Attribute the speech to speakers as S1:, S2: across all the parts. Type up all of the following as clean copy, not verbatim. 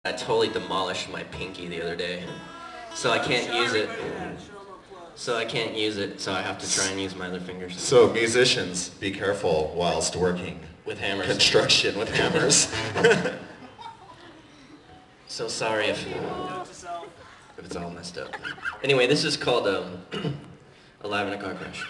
S1: I totally demolished my pinky the other day, so I can't use it. So I have to try and use my other fingers.
S2: So musicians, be careful whilst working.
S1: With hammers.
S2: Construction with hammers.
S1: So sorry if it's all messed up. Anyway, this is called Alive in a Car Crash.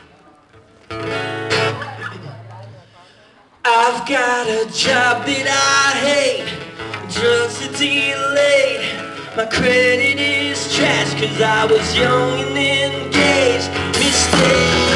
S1: I've got a job that I hate, drugs are delayed, my credit is trash 'cause I was young and engaged, mistakes.